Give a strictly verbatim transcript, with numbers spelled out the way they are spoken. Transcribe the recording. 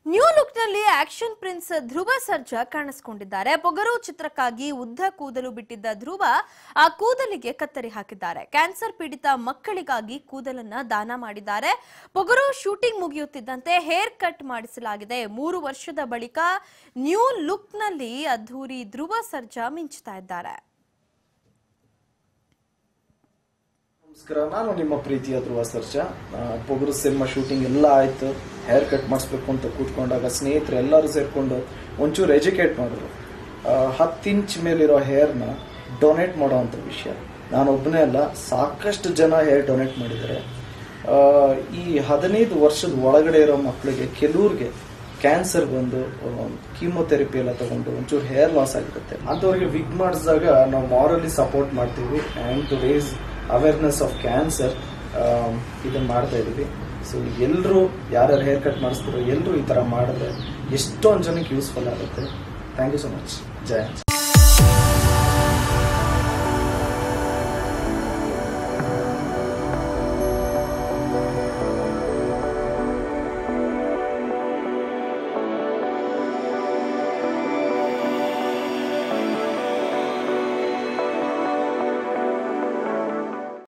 New look ನಲ್ಲಿ action prince Dhruva Sarja ಕಾಣಿಸಿಕೊಂಡಿದ್ದಾರೆ. ಪೊಗರು ಚಿತ್ರಕ್ಕಾಗಿ ಉದ್ದ ಕೂದಲು ಬಿಟ್ಟಿದ್ದ ಧ್ರುವ ಆ ಕೂದಲಿಗೆ ಕತ್ತರಿ ಹಾಕಿದ್ದಾರೆ. ಕ್ಯಾನ್ಸರ್ ಪೀಡಿತ ಮಕ್ಕಳಿಗಾಗಿ ಕೂದಲನ್ನ ದಾನ ಮಾಡಿದ್ದಾರೆ. ಪೊಗರು ಶೂಟಿಂಗ್ ಮುಗಿಯುತ್ತಿದ್ದಂತೆ ಹೇರ್ ಕಟ್ ಮಾಡಿಸಲಾಗಿದೆ. ಮೂರು ವರ್ಷದ ಬಳಿಕ ನ್ಯೂ ಲುಕ್ ನಲ್ಲಿ ಅದ್ಧೂರಿ ಧ್ರುವ ಸರ್ಜಾ ಮಿಂಚುತ್ತಾ ಇದ್ದಾರೆ. ನಮಸ್ಕಾರ, ನಾನು ನಿಮ್ಮ ಪ್ರೀತಿಯ ಧ್ರುವ ಸರ್ಜಾ. ಪೊಗರು ಸಿನಿಮಾ ಶೂಟಿಂಗ್ ಎಲ್ಲ ಆಯ್ತು. ಹೇರ್ ಕಟ್ ಮಾಡಿಸ್ಬೇಕು ಅಂತ ಕೂತ್ಕೊಂಡಾಗ ಸ್ನೇಹಿತರು ಎಲ್ಲರೂ ಸೇರ್ಕೊಂಡು ಒಂಚೂರು ಎಜುಕೇಟ್ ಮಾಡಿದ್ರು. ಹತ್ತು ಇಂಚ್ ಮೇಲಿರೋ ಹೇರ್ನ ಡೊನೇಟ್ ಮಾಡೋವಂಥ ವಿಷಯ. ನಾನೊಬ್ಬನೇ ಅಲ್ಲ, ಸಾಕಷ್ಟು ಜನ ಹೇರ್ ಡೊನೇಟ್ ಮಾಡಿದ್ದಾರೆ. ಈ ಹದಿನೈದು ವರ್ಷದ ಒಳಗಡೆ ಇರೋ ಮಕ್ಕಳಿಗೆ ಕೆಲವ್ರಿಗೆ ಕ್ಯಾನ್ಸರ್ ಬಂದು ಕೀಮೋಥೆರಪಿ ಎಲ್ಲ ತಗೊಂಡು ಒಂಚೂರು ಹೇರ್ ಲಾಸ್ ಆಗಿರುತ್ತೆ. ಅಂಥವ್ರಿಗೆ ವಿಗ್ ಮಾಡಿಸಿದಾಗ ನಾವು ಮಾರಲಿ ಸಪೋರ್ಟ್ ಮಾಡ್ತೀವಿ and to raise awareness of cancer ಇದನ್ನು ಮಾಡ್ತಾ ಇದ್ದೀವಿ. ಸೊ ಎಲ್ಲರೂ ಯಾರ್ಯಾರು ಹೇರ್ ಕಟ್ ಮಾಡಿಸ್ತಾರೋ ಎಲ್ಲರೂ ಈ ಥರ ಮಾಡಿದ್ರೆ ಎಷ್ಟೊಂದು ಜನಕ್ಕೆ ಯೂಸ್ಫುಲ್ ಆಗುತ್ತೆ. Thank you so much. Jaya.